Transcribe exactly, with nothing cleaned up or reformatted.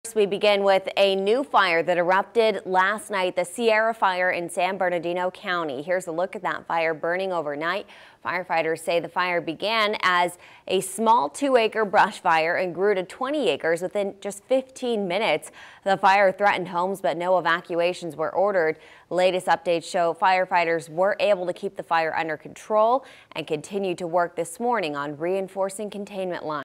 We begin with a new fire that erupted last night, the Sierra Fire in San Bernardino County. Here's a look at that fire burning overnight. Firefighters say the fire began as a small two-acre brush fire and grew to twenty acres within just fifteen minutes. The fire threatened homes, but no evacuations were ordered. Latest updates show firefighters were able to keep the fire under control and continue to work this morning on reinforcing containment lines.